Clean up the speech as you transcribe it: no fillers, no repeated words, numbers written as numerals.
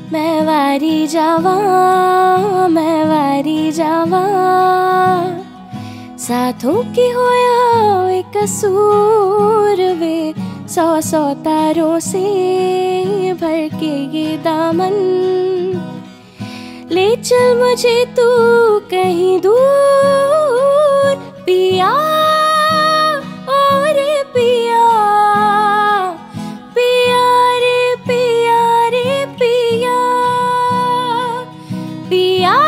मैं वारी जावा, मैं वारी जावा, साथों की होया एक कसूर वे, सौ सौ तारों से भर के ये दामन, ले चल मुझे तू कहीं दूर पिया, और पिया, पिया रे पिया रे पिया, पिया